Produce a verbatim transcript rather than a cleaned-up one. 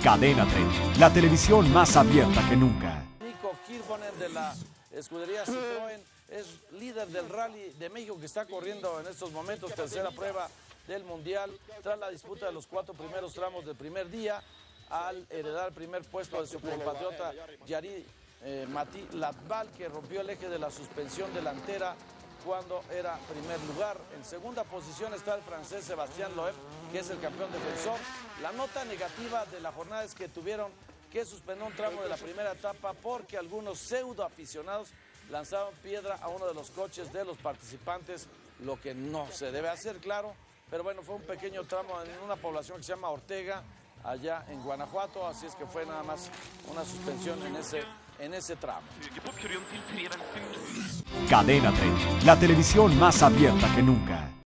Cadena treinta, la televisión más abierta que nunca. Nico Hirvonen de la escudería Citroën es líder del Rally de México que está corriendo en estos momentos, tercera prueba del Mundial, tras la disputa de los cuatro primeros tramos del primer día, al heredar el primer puesto de su compatriota Yari eh, Mati Latval, que rompió el eje de la suspensión delantera cuando era primer lugar. En segunda posición está el francés Sébastien Loeb, que es el campeón defensor. La nota negativa de la jornada es que tuvieron que suspender un tramo de la primera etapa porque algunos pseudo aficionados lanzaron piedra a uno de los coches de los participantes, lo que no se debe hacer, claro. Pero bueno, fue un pequeño tramo en una población que se llama Ortega, allá en Guanajuato, así es que fue nada más una suspensión en ese, en ese tramo. Cadena treinta, la televisión más abierta que nunca.